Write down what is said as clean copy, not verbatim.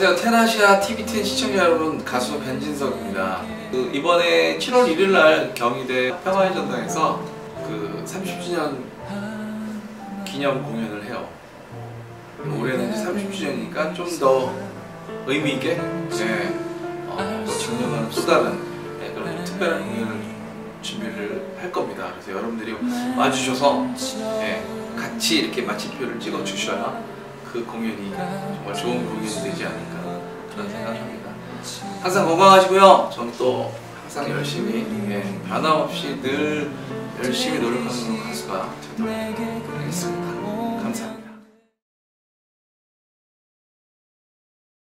안녕하세요. 테나시아 TV10 시청자 여러분, 가수 변진석입니다. 이번에 7월 1일날 경희대 평화의 전당에서 30주년 기념 공연을 해요. 올해는 이제 30주년이니까 좀 더 의미있게 또 작년과는 또 다른 그런 특별한 공연을 준비를 할 겁니다. 그래서 여러분들이 와주셔서 같이 이렇게 마침표를 찍어 주셔야 그 공연이 정말 좋은 공연이 되지 않을까 그런 생각합니다. 항상 건강하시고요. 저는 또 항상 열심히 변함없이 늘 열심히 노력하는 가수가 되도록 하겠습니다.